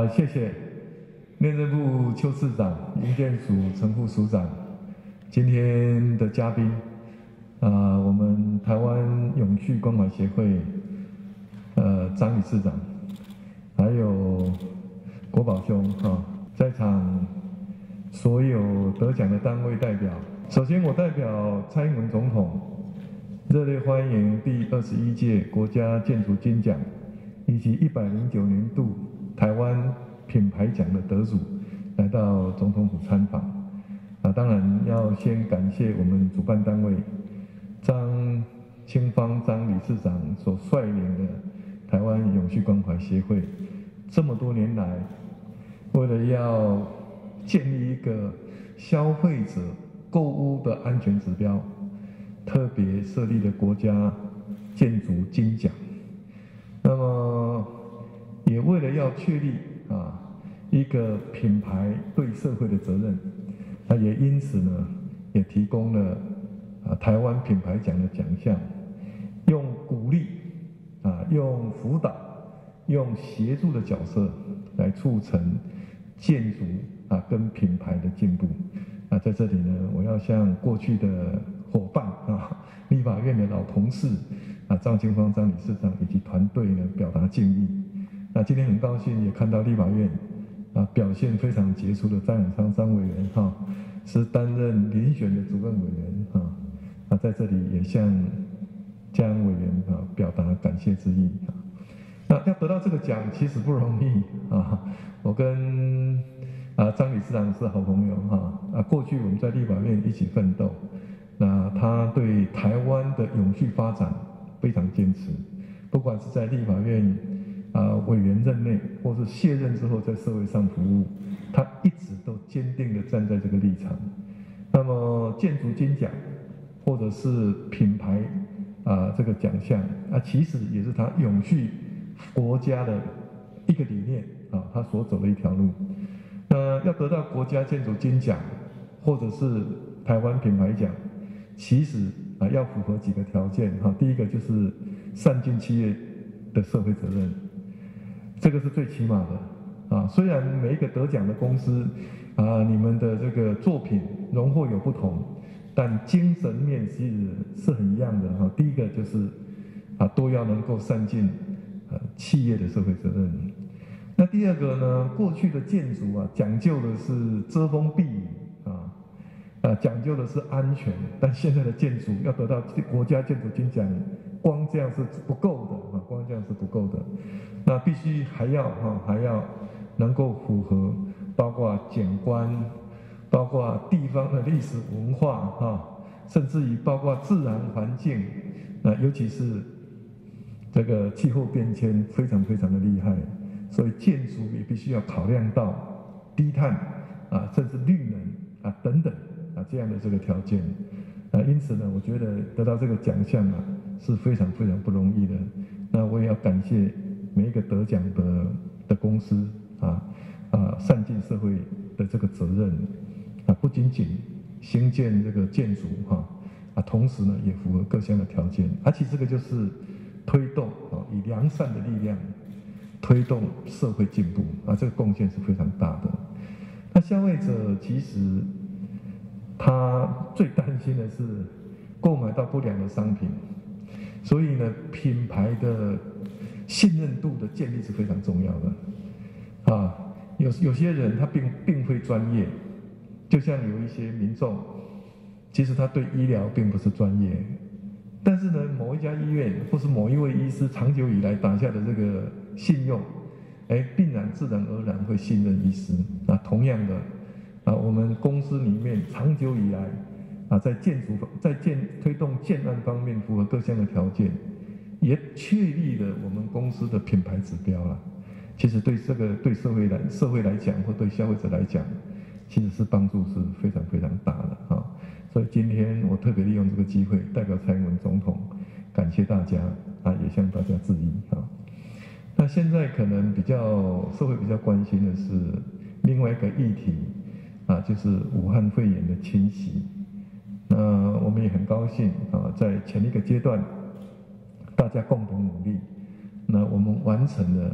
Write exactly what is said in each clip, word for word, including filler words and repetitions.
呃，谢谢内政部邱次长、营建署陈副署长，今天的嘉宾，啊、呃，我们台湾永续关怀协会，呃，张理事长，还有国宝兄啊，在场所有得奖的单位代表，首先我代表蔡英文总统，热烈欢迎第二十一届国家建筑金奖以及一百零九年度台湾品牌奖的得主来到总统府参访。啊，当然要先感谢我们主办单位张清芳张理事长所率领的台湾永续关怀协会，这么多年来，为了要建立一个消费者购物的安全指标，特别设立了国家建筑金奖。那么，也为了要确立啊一个品牌对社会的责任，那也因此呢，也提供了啊台湾品牌奖的奖项，用鼓励啊，用辅导，用协助的角色来促成建筑啊跟品牌的进步。啊，在这里呢，我要向过去的伙伴啊，立法院的老同事啊，张清芳张理事长以及团队呢，表达敬意。那今天很高兴也看到立法院啊表现非常杰出的张永昌张委员哈、啊，是担任遴选的主任委员哈。啊，在这里也向江委员啊表达感谢之意啊。那要得到这个奖其实不容易啊，我跟啊，张理事长是好朋友哈啊，过去我们在立法院一起奋斗，那他对台湾的永续发展非常坚持，不管是在立法院啊委员任内，或是卸任之后在社会上服务，他一直都坚定的站在这个立场。那么建筑金奖或者是品牌啊这个奖项啊，其实也是他永续国家的一个理念啊，他所走的一条路。那要得到国家建筑金奖，或者是台湾品牌奖，其实啊要符合几个条件哈。第一个就是善尽企业的社会责任，这个是最起码的啊。虽然每一个得奖的公司啊，你们的这个作品荣获有不同，但精神面其实是很一样的哈。第一个就是啊都要能够善尽呃企业的社会责任。那第二个呢？过去的建筑啊，讲究的是遮风避雨啊，啊，讲究的是安全。但现在的建筑要得到国家建筑金奖，光这样是不够的啊，光这样是不够的。那必须还要哈，还要能够符合，包括景观，包括地方的历史文化哈，甚至于包括自然环境，那尤其是这个气候变迁，非常非常的厉害。所以建筑也必须要考量到低碳啊，甚至绿能啊等等啊这样的这个条件啊，因此呢，我觉得得到这个奖项啊是非常非常不容易的。那我也要感谢每一个得奖的的公司啊啊，善尽社会的这个责任啊，不仅仅兴建这个建筑哈啊，同时呢也符合各项的条件，而且这个就是推动啊以良善的力量。推动社会进步啊，这个贡献是非常大的。那消费者其实他最担心的是购买到不良的商品，所以呢，品牌的信任度的建立是非常重要的。啊，有有些人他并并非专业，就像有一些民众，其实他对医疗并不是专业。但是呢，某一家医院或是某一位医师长久以来打下的这个信用，哎，必然自然而然会信任医师。那同样的，啊，我们公司里面长久以来，啊，在建筑在建推动建案方面符合各项的条件，也确立了我们公司的品牌指标了。其实对这个对社会来社会来讲，或对消费者来讲，其实是帮助是非常非常大的啊。所以今天我特别利用这个机会，代表蔡英文总统感谢大家啊，也向大家致意啊。那现在可能比较社会比较关心的是另外一个议题啊，就是武汉肺炎的侵袭。那我们也很高兴啊，在前一个阶段大家共同努力，那我们完成了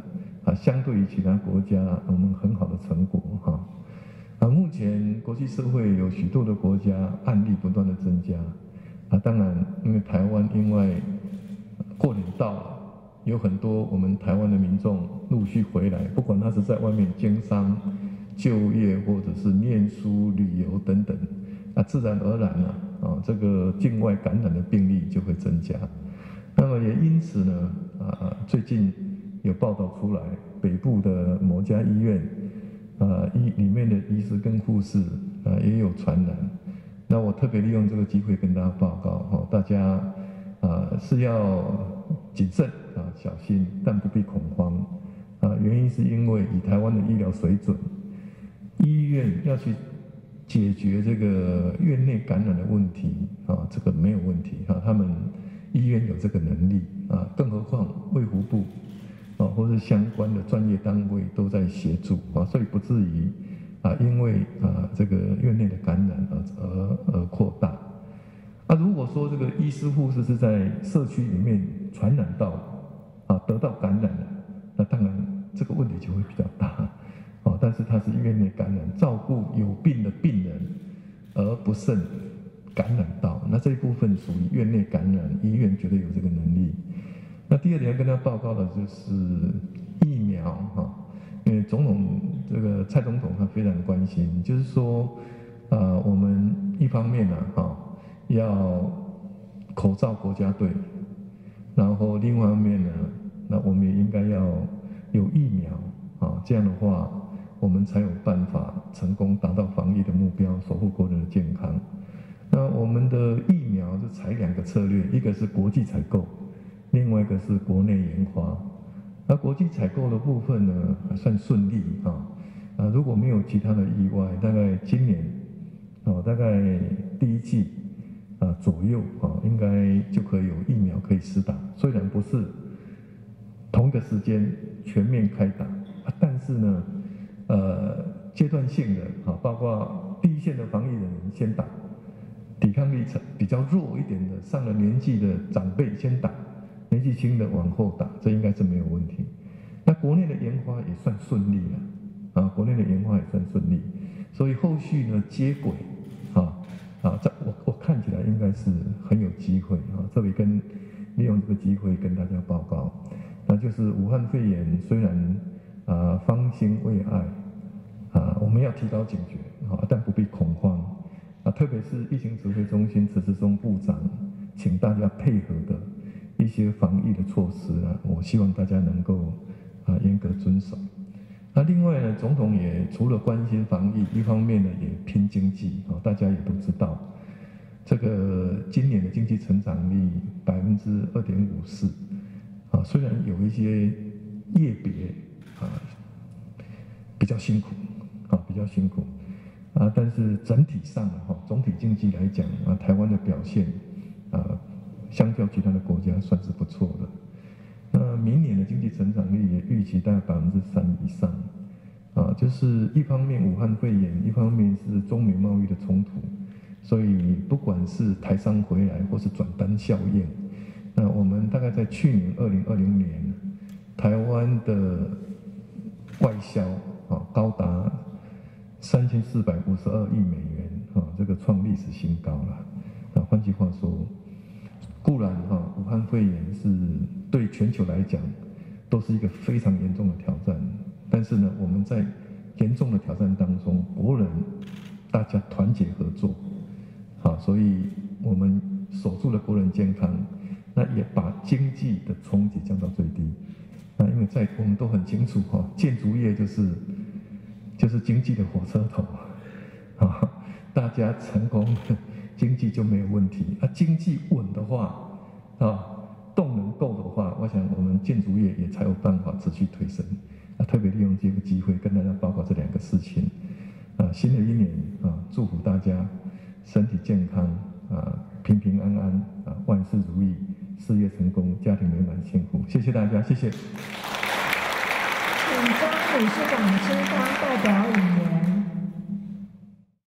啊，相对于其他国家，我们很好的成果哈。啊，目前国际社会有许多的国家案例不断的增加，啊，当然因为台湾因为过年到了，有很多我们台湾的民众陆续回来，不管他是在外面经商、就业或者是念书、旅游等等，啊，自然而然啊，啊，这个境外感染的病例就会增加。那么也因此呢，啊，最近有报道出来，北部的某家医院，啊，医里面的医师跟护士啊也有传染。那我特别利用这个机会跟大家报告，哈，大家啊是要谨慎啊，小心，但不必恐慌。啊，原因是因为以台湾的医疗水准，医院要去解决这个院内感染的问题啊，这个没有问题啊，他们医院有这个能力啊，更何况卫福部啊，或是相关的专业单位都在协助啊，所以不至于啊，因为啊这个院内的感染而而而扩大。啊，如果说这个医师护士是在社区里面传染到啊，得到感染了，那当然这个问题就会比较大啊。但是他是院内感染，照顾有病的病人，而不慎感染到，那这一部分属于院内感染，医院绝对有这个能力。那第二点要跟他报告的就是疫苗哈，因为总统这个蔡总统他非常关心，就是说，啊，我们一方面呢哈要口罩国家队，然后另外一方面呢，那我们也应该要有疫苗啊，这样的话我们才有办法成功达到防疫的目标，守护国人的健康。那我们的疫苗就采两个策略，一个是国际采购，另外一个是国内研发。那国际采购的部分呢，还算顺利啊。啊，如果没有其他的意外，大概今年，哦，大概第一季啊左右啊，应该就可以有疫苗可以施打。虽然不是同一个时间全面开打，啊，但是呢，呃，阶段性的啊，包括第一线的防疫人员先打。抵抗力比较弱一点的，上了年纪的长辈先打，年纪轻的往后打，这应该是没有问题。那国内的研发也算顺利了，啊，国内的研发也算顺利，所以后续呢接轨，啊啊，在我我看起来应该是很有机会啊。这里跟利用这个机会跟大家报告，那就是武汉肺炎虽然啊方兴未艾，啊我们要提高警觉啊，但不必恐慌。啊，特别是疫情指挥中心陈时中部长，请大家配合的一些防疫的措施啊，我希望大家能够啊严格遵守。那另外呢，总统也除了关心防疫，一方面呢也拼经济啊，大家也都知道，这个今年的经济成长率百分之二点五四啊，虽然有一些业别啊比较辛苦啊，比较辛苦。啊，但是整体上哈，总体经济来讲啊，台湾的表现啊，相较其他的国家算是不错的。那明年的经济成长率也预期大概百分之三以上，啊，就是一方面武汉肺炎，一方面是中美贸易的冲突，所以不管是台商回来或是转单效应，那我们大概在去年二零二零年，台湾的外销啊高达三千四百五十二亿美元，啊，这个创历史新高了。啊，换句话说，固然哈、啊，武汉肺炎是对全球来讲都是一个非常严重的挑战，但是呢，我们在严重的挑战当中，国人大家团结合作，啊，所以我们守住了国人健康，那也把经济的冲击降到最低。那因为在我们都很清楚哈、啊，建筑业就是。就是经济的火车头，啊，大家成功，经济就没有问题。啊，经济稳的话，啊，动能够的话，我想我们建筑业也才有办法持续推升。啊，特别利用这个机会跟大家报告这两个事情。啊，新的一年啊，祝福大家身体健康，啊，平平安安，啊，万事如意，事业成功，家庭美满幸福。谢谢大家，谢谢。 请张理事长签发代表以